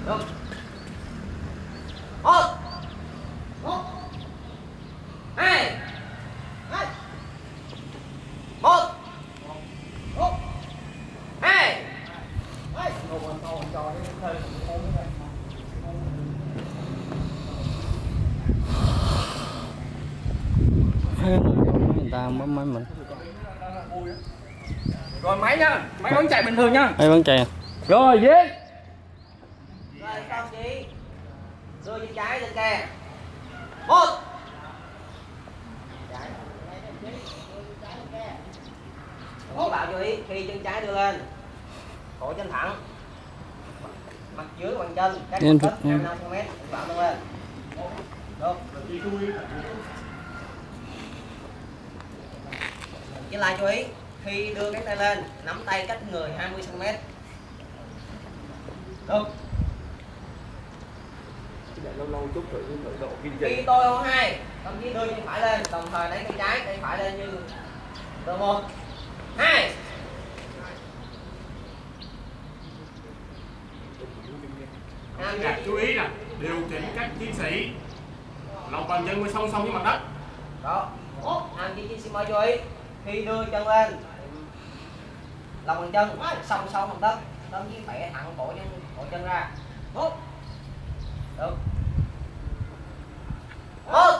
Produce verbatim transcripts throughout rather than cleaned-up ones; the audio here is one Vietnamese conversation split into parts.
Được. Một. Một. Hai. Hai. Một. Một. Hai. Hai. Người ta bấm máy mình. Rồi máy nha, máy vẫn chạy bình thường nha. Máy vẫn chạy. Rồi dễ. Rồi xong chị. Đưa chân trái lên kè. Một. Các bạn chú ý khi chân trái đưa lên, cổ chân thẳng, mặt dưới bằng chân, cách em cách hai mươi lăm xăng ti mét, các bạn nâng lên. Được. Với lại chú ý khi đưa cái tay lên, nắm tay cách người hai mươi xăng ti mét. Được. Lâu lâu chút rồi độ kiên Khi trì. tôi hô hai, đồng chí đưa chân phải lên, đồng thời đẩy tay trái, tay phải lên như từ một, hai. Dạ, chú ý nè, điều chỉnh các chiến sĩ lòng bàn chân mới song song với mặt đất. Đó. Anh chị xin mời chú ý khi đưa chân lên, lòng bàn chân song song mặt đất, đồng chí bẻ thẳng cổ chân cổ chân ra. Một. Được. Một.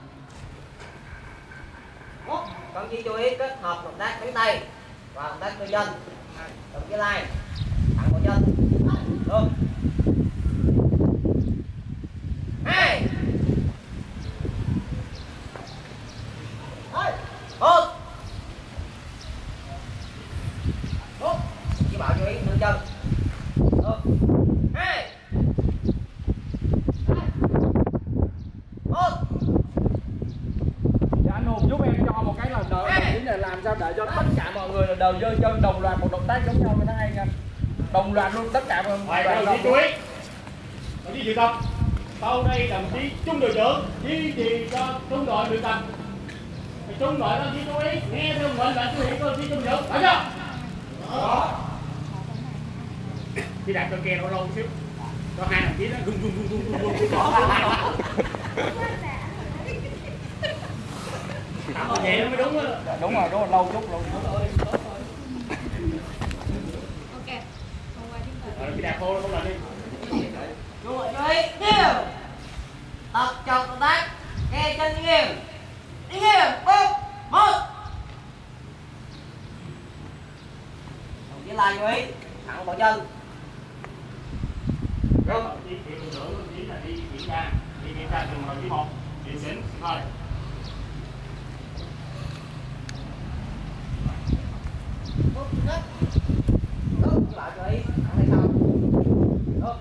Một. Đồng chí chú ý kết hợp động tác cánh tay và động tác cơ chân. Đồng chí lai thẳng cổ chân. Được. Hai. Một. Một. Chỉ bảo chú ý nâng chân. Một. Hai. Một. Dạ anh Hùng giúp em cho một cái là đợi chính là làm sao để cho tất cả mọi người là đều giơ chân đồng loạt một động tác giống nhau mới hay nha. Đồng loạt luôn tất cả mọi người. Rồi, đồng chí chú ý. Đồng chí dự tập. Sau đây đồng chí trung đội trưởng duy trì cho trung đội luyện tập. Trung đội đồng chí chú ý nghe theo mệnh lệnh chỉ huy của đồng chí trung đội. Phải chưa? Đó. Khi đặt cơ kè lâu lâu xíu. Cho hai đồng chí nó rung rung rung rung rung rung. Làm vậy nó mới đúng á. Đúng rồi, đúng rồi, lâu chút lâu chút. Ok. Rồi khi đạt khô nó không làm đi. Chú ý nghiêm. Tập chọn động tác kê chân nghiêm. Đi nghiêm. Một. Một. Đồng chí lai chú ý thẳng cổ chân. Đồng chí đội trưởng đồng chí là đi kiểm tra, đi kiểm tra từng đồng chí một, điều chỉnh thôi. Đúng, đúng. Đúng, các bạn chú ý thẳng tay sau. Đúng.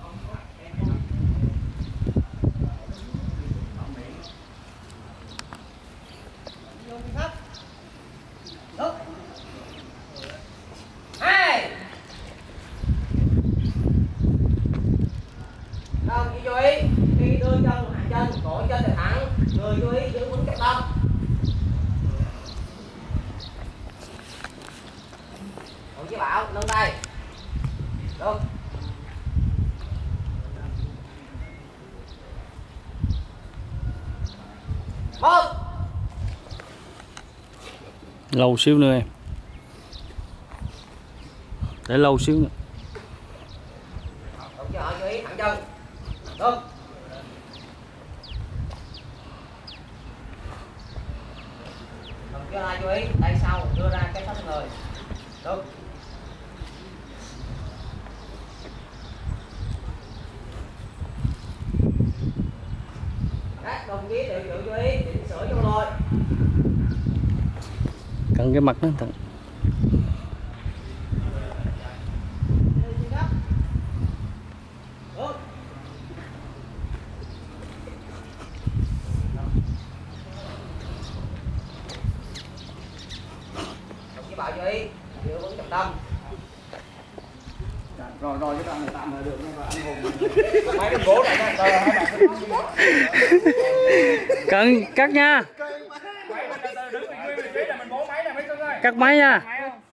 Đúng. Hai. Đồng chí chú ý khi đưa chân hạ chân, cổ chân để thẳng, người chú ý giữ vững trọng tâm. Đồng chí bảo nâng tay. Được. Một. Lâu xíu nữa em. Để lâu xíu nữa. Đồng chí hỏi chú ý thẳng chân. Được. Đồng chí lại chú ý tay sau đưa ra cái thắt người. Được. Các đồng chí đều giữ chú ý chỉnh sửa cho lôi. Căng cái mặt đó thằng. Đồng chí bảo chú ý giữ vững trọng tâm. Rồi rồi cái đoạn này tạm là được nha và anh Hùng. Máy cái gỗ này nha. Rồi hai bạn cứ Cận cắt nha. đứng vị trí là mình bố máy này mấy cưng ơi. Cắt máy nha.